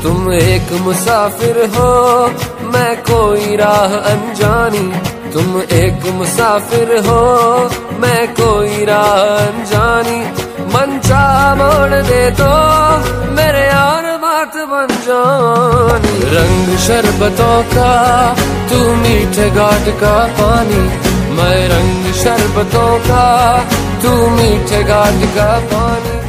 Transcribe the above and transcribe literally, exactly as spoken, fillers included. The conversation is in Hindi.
तुम एक मुसाफिर हो, मैं कोई राह अनजानी। तुम एक मुसाफिर हो, मैं कोई राह अनजानी। मन चाह मोड़ दे तो मेरे यार बात बन जानी। रंग शरबतों का तू मीठे घाट का पानी, मैं रंग शरबतों का तू मीठे घाट का पानी।